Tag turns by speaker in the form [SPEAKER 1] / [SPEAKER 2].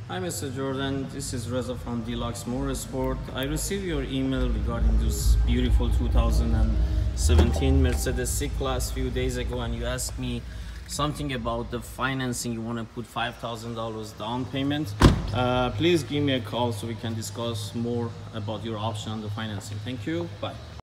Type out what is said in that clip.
[SPEAKER 1] Hi Mr. Jordan, this is Reza from Deluxe Motor. I received your email regarding this beautiful 2017 Mercedes C-Class few days ago, and you asked me something about the financing. You want to put $5,000 down payment. Please give me a call so we can discuss more about your option on the financing. Thank you. Bye.